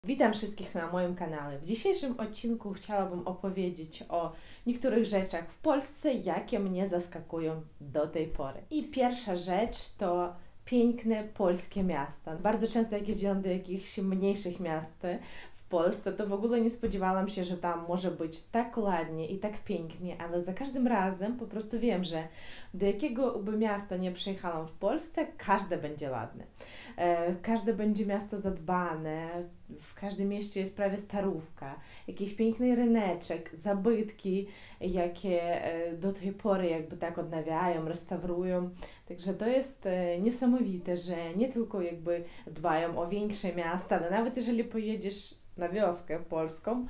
Witam wszystkich na moim kanale. W dzisiejszym odcinku chciałabym opowiedzieć o niektórych rzeczach w Polsce, jakie mnie zaskakują do tej pory. I pierwsza rzecz to piękne polskie miasta. Bardzo często jak jeździłam do jakichś mniejszych miast w Polsce, to w ogóle nie spodziewałam się, że tam może być tak ładnie i tak pięknie, ale za każdym razem po prostu wiem, że do jakiego by miasta nie przyjechałam w Polsce, każde będzie ładne. Każde będzie miasto zadbane, w każdym mieście jest prawie starówka, jakiś piękny ryneczek, zabytki, jakie do tej pory jakby tak odnawiają, restaurują. Także to jest niesamowite, że nie tylko jakby dbają o większe miasta, ale nawet jeżeli pojedziesz na wioskę polską,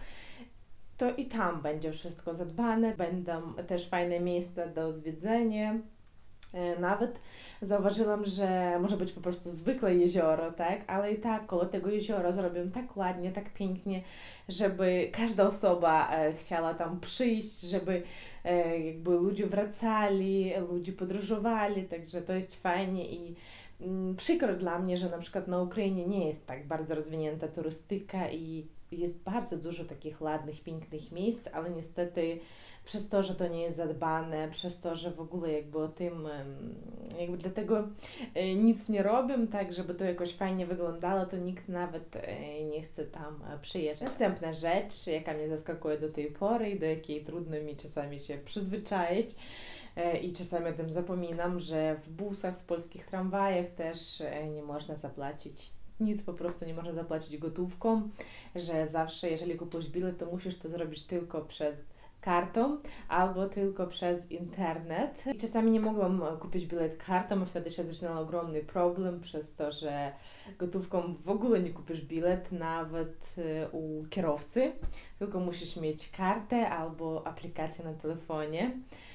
to i tam będzie wszystko zadbane, będą też fajne miejsca do zwiedzenia. Nawet zauważyłam, że może być po prostu zwykłe jezioro, tak? Ale i tak koło tego jeziora zrobią tak ładnie, tak pięknie, żeby każda osoba chciała tam przyjść, żeby jakby ludzie wracali, ludzie podróżowali, także to jest fajnie i przykro dla mnie, że na przykład na Ukrainie nie jest tak bardzo rozwinięta turystyka i jest bardzo dużo takich ładnych, pięknych miejsc, ale niestety przez to, że to nie jest zadbane, przez to, że w ogóle jakby o tym, jakby dlatego nic nie robią, tak, żeby to jakoś fajnie wyglądało, to nikt nawet nie chce tam przyjeżdżać. Następna rzecz, jaka mnie zaskakuje do tej pory i do jakiej trudno mi czasami się przyzwyczaić, i czasami o tym zapominam, że w busach, w polskich tramwajach też nie można zapłacić nic, po prostu nie można zapłacić gotówką, że zawsze jeżeli kupujesz bilet, to musisz to zrobić tylko przez kartą albo tylko przez internet. I czasami nie mogłam kupić bilet kartą, a wtedy się zaczynał ogromny problem przez to, że gotówką w ogóle nie kupisz bilet nawet u kierowcy, tylko musisz mieć kartę albo aplikację na telefonie.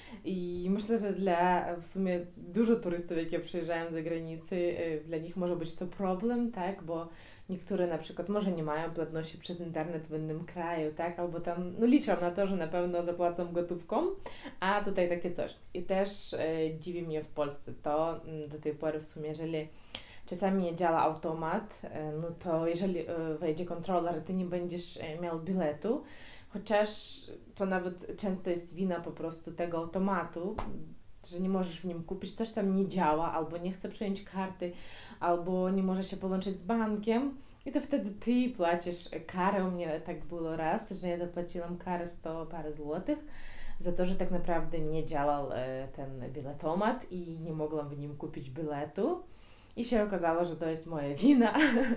I myślę, że dla w sumie dużo turystów, jakie przyjeżdżają z zagranicy, dla nich może być to problem, tak, bo niektóre na przykład może nie mają płatności przez internet w innym kraju, tak, albo tam, no liczą na to, że na pewno zapłacą gotówką, a tutaj takie coś. I też dziwi mnie w Polsce to, do tej pory w sumie, jeżeli czasami nie działa automat, no to jeżeli wejdzie kontroler, ty nie będziesz miał biletu, chociaż to nawet często jest wina po prostu tego automatu, że nie możesz w nim kupić, coś tam nie działa, albo nie chce przyjąć karty, albo nie może się połączyć z bankiem i to wtedy ty płacisz karę. U mnie tak było raz, że ja zapłaciłam karę 100 parę złotych za to, że tak naprawdę nie działał ten biletomat i nie mogłam w nim kupić biletu. I się okazało, że to jest moja wina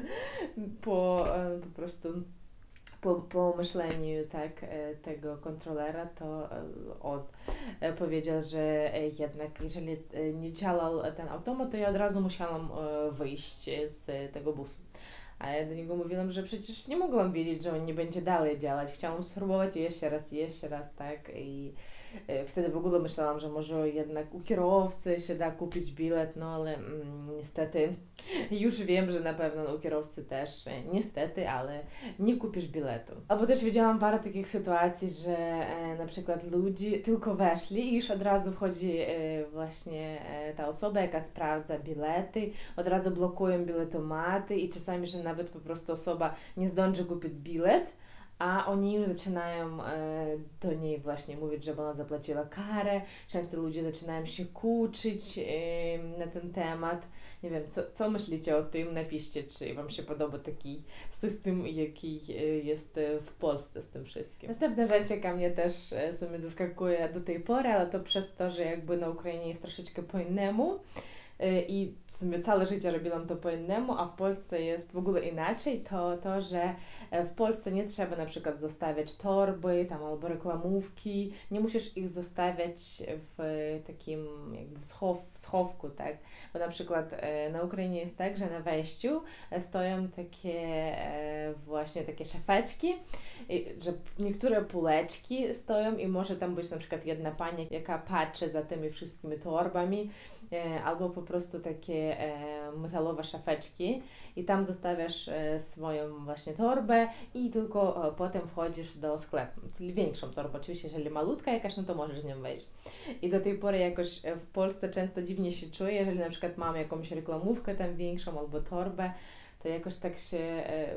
po prostu po myśleniu tak, tego kontrolera, to on powiedział, że jednak jeżeli nie działał ten automat, to ja od razu musiałam wyjść z tego busu. A ja do niego mówiłam, że przecież nie mogłam wiedzieć, że on nie będzie dalej działać. Chciałam spróbować jeszcze raz, tak. I wtedy w ogóle myślałam, że może jednak u kierowcy się da kupić bilet, no ale niestety już wiem, że na pewno u kierowcy też, niestety, ale nie kupisz biletu. Albo też widziałam parę takich sytuacji, że na przykład ludzie tylko weszli i już od razu wchodzi właśnie ta osoba, jaka sprawdza bilety, od razu blokują biletomaty i czasami, że nawet po prostu osoba nie zdąży kupić bilet, a oni już zaczynają do niej właśnie mówić, żeby ona zapłaciła karę. Często ludzie zaczynają się kłócić na ten temat. Nie wiem, co myślicie o tym? Napiszcie, czy Wam się podoba taki system, jaki jest w Polsce z tym wszystkim. Następna rzecz, jaka mnie też sobie zaskakuje do tej pory, ale to przez to, że jakby na Ukrainie jest troszeczkę po innemu. I w sumie całe życie robiłam to po innemu, a w Polsce jest w ogóle inaczej, to, że w Polsce nie trzeba na przykład zostawiać torby tam albo reklamówki, nie musisz ich zostawiać w takim jakby schowku, tak? Bo na przykład na Ukrainie jest tak, że na wejściu stoją takie właśnie takie szafeczki, że niektóre półeczki stoją i może tam być na przykład jedna pani, jaka patrzy za tymi wszystkimi torbami, albo po prostu takie metalowe szafeczki i tam zostawiasz swoją właśnie torbę i tylko potem wchodzisz do sklepu, czyli większą torbę, oczywiście jeżeli malutka jakaś, no to możesz z nią wejść. I do tej pory jakoś w Polsce często dziwnie się czuję, jeżeli na przykład mam jakąś reklamówkę tam większą albo torbę, to jakoś tak się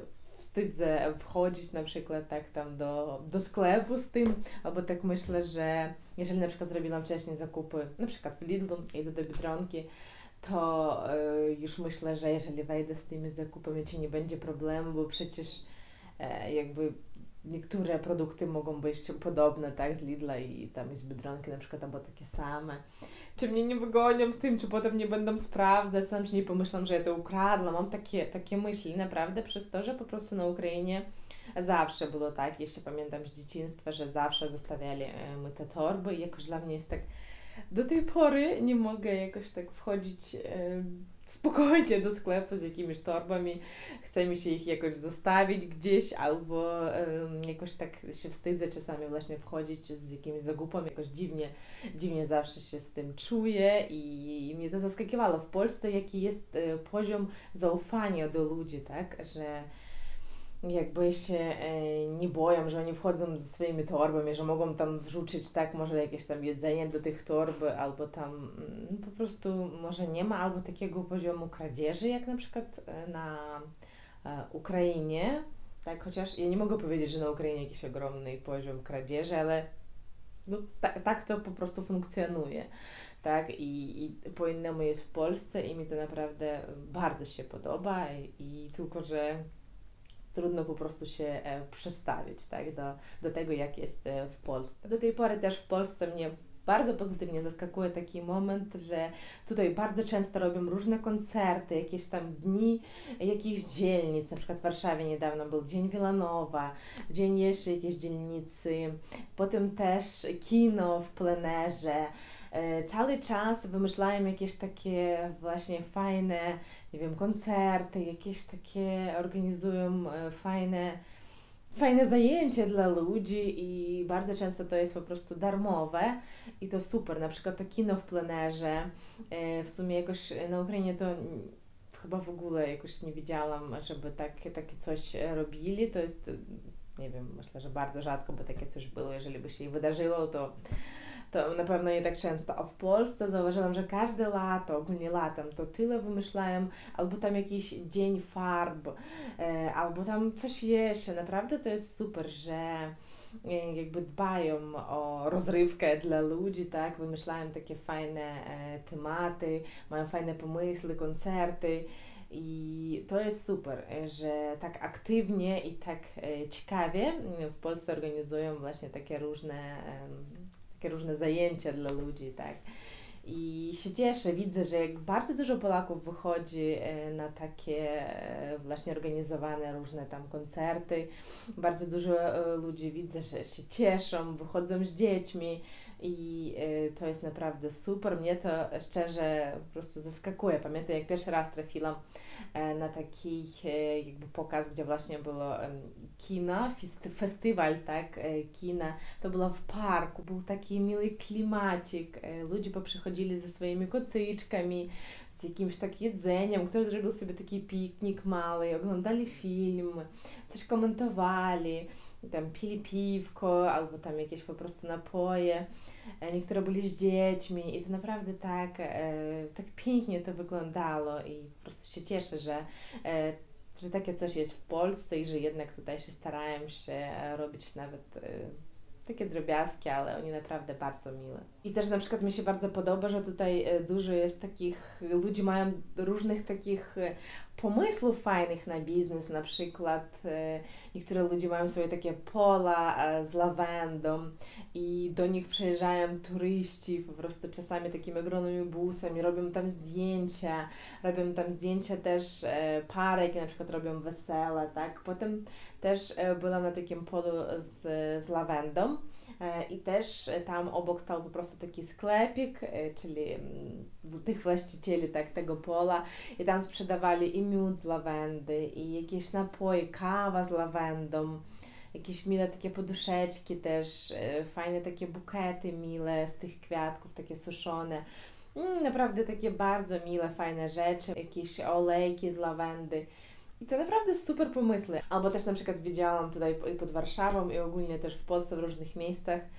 wstydzę wchodzić na przykład tak tam do sklepu z tym, albo tak myślę, że jeżeli na przykład zrobiłam wcześniej zakupy, na przykład w Lidlu, idę do Biedronki, to już myślę, że jeżeli wejdę z tymi zakupami, czy nie będzie problemu, bo przecież jakby niektóre produkty mogą być podobne, tak, z Lidla i tam z Biedronki na przykład, albo takie same. Czy mnie nie wygonią z tym, czy potem nie będą sprawdzać, sam czy nie pomyślą, że ja to ukradłam. Mam takie myśli naprawdę przez to, że po prostu na Ukrainie zawsze było tak, jeszcze pamiętam z dzieciństwa, że zawsze zostawiali my te torby i jakoś dla mnie jest tak, do tej pory nie mogę jakoś tak wchodzić spokojnie do sklepu z jakimiś torbami, chce mi się ich jakoś zostawić gdzieś, albo jakoś tak się wstydzę czasami właśnie wchodzić z jakimiś zakupami, jakoś dziwnie zawsze się z tym czuję i mnie to zaskakiwało w Polsce, jaki jest poziom zaufania do ludzi, tak, że jakby się nie boją, że oni wchodzą ze swoimi torbami, że mogą tam wrzucić tak może jakieś tam jedzenie do tych torby, albo tam po prostu może nie ma albo takiego poziomu kradzieży, jak na przykład na Ukrainie, tak, chociaż ja nie mogę powiedzieć, że na Ukrainie jakiś ogromny poziom kradzieży, ale no, tak to po prostu funkcjonuje, tak, i po innemu jest w Polsce i mi to naprawdę bardzo się podoba i tylko, że trudno po prostu się przestawić, tak, do tego, jak jest w Polsce. Do tej pory też w Polsce mnie bardzo pozytywnie zaskakuje taki moment, że tutaj bardzo często robią różne koncerty, jakieś tam dni jakichś dzielnic, na przykład w Warszawie niedawno był Dzień Wilanowa, dzień jeszcze jakiejś dzielnicy, potem też kino w plenerze. Cały czas wymyślają jakieś takie właśnie fajne, nie wiem, koncerty, jakieś takie organizują fajne zajęcia dla ludzi i bardzo często to jest po prostu darmowe i to super, na przykład to kino w plenerze, w sumie jakoś na Ukrainie to chyba w ogóle jakoś nie widziałam, żeby takie coś robili, to jest, nie wiem, myślę, że bardzo rzadko by takie coś było, jeżeli by się wydarzyło, to na pewno nie tak często, a w Polsce zauważyłam, że każde lato, ogólnie latem, to tyle wymyślają, albo tam jakiś dzień farb, albo tam coś jeszcze. Naprawdę to jest super, że jakby dbają o rozrywkę dla ludzi, tak, wymyślają takie fajne tematy, mają fajne pomysły, koncerty. I to jest super, że tak aktywnie i tak ciekawie w Polsce organizują właśnie takie różne zajęcia dla ludzi, tak. I się cieszę, widzę, że jak bardzo dużo Polaków wychodzi na takie właśnie organizowane różne tam koncerty, bardzo dużo ludzi widzę, że się cieszą, wychodzą z dziećmi i to jest naprawdę super. Mnie to szczerze po prostu zaskakuje. Pamiętam, jak pierwszy raz trafiłam na taki jakby pokaz, gdzie właśnie było kino, festiwal, tak, kina. To było w parku, był taki miły klimacik, ludzie poprzychodzili ze swoimi kocyczkami, z jakimś tak jedzeniem, ktoś zrobił sobie taki piknik mały, oglądali film, coś komentowali, tam pili piwko, albo tam jakieś po prostu napoje, niektóre byli z dziećmi i to naprawdę tak pięknie to wyglądało i po prostu się cieszę, że takie coś jest w Polsce i że jednak tutaj się starają się robić nawet takie drobiazgi, ale oni naprawdę bardzo miłe. I też na przykład mi się bardzo podoba, że tutaj dużo jest takich, ludzie mają różnych takich pomysłów fajnych na biznes, na przykład niektóre ludzie mają sobie takie pola z lawendą i do nich przyjeżdżają turyści po prostu czasami takimi ogromnymi busami, robią tam zdjęcia też parek, na przykład robią wesele, tak? Potem też byłam na takim polu z lawendą i też tam obok stał po prostu taki sklepik, czyli tych właścicieli tego pola i tam sprzedawali i miód z lawendy i jakieś napoje, kawa z lawendą, jakieś mile takie poduszeczki też, fajne takie bukety mile z tych kwiatków, takie suszone. Naprawdę takie bardzo mile, fajne rzeczy, jakieś olejki z lawendy. I to naprawdę super pomysły. Albo też na przykład widziałam tutaj pod Warszawą i ogólnie też w Polsce w różnych miejscach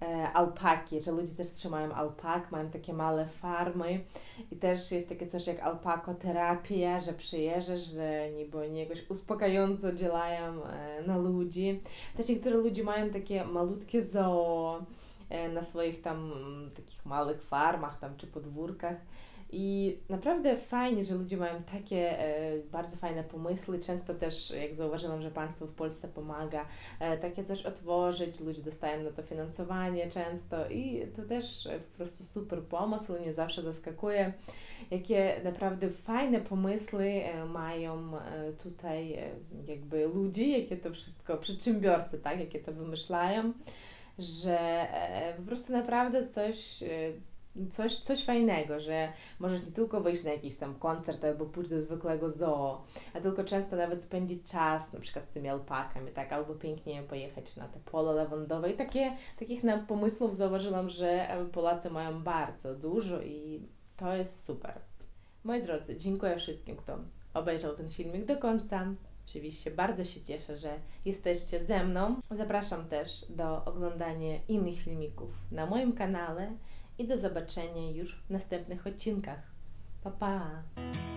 alpaki, że ludzie też trzymają alpak, mają takie małe farmy i też jest takie coś jak alpakoterapia, że przyjeżdżasz, że niby oni jakoś uspokajająco działają na ludzi. Też niektóre ludzie mają takie malutkie zoo na swoich tam takich małych farmach tam czy podwórkach. I naprawdę fajnie, że ludzie mają takie bardzo fajne pomysły. Często też, jak zauważyłam, że państwo w Polsce pomaga takie coś otworzyć, ludzie dostają na to finansowanie często i to też po prostu super pomysł, mnie zawsze zaskakuje, jakie naprawdę fajne pomysły mają tutaj jakby ludzie, jakie to wszystko, przedsiębiorcy, tak, jakie to wymyślają, że po prostu naprawdę coś fajnego, że możesz nie tylko wyjść na jakiś tam koncert albo pójść do zwykłego zoo, a tylko często nawet spędzić czas na przykład z tymi alpakami, tak, albo pięknie pojechać na te pole lawendowe i takich pomysłów zauważyłam, że Polacy mają bardzo dużo i to jest super. Moi drodzy, dziękuję wszystkim, kto obejrzał ten filmik do końca. Oczywiście bardzo się cieszę, że jesteście ze mną. Zapraszam też do oglądania innych filmików na moim kanale i do zobaczenia już w następnych odcinkach. Pa, pa!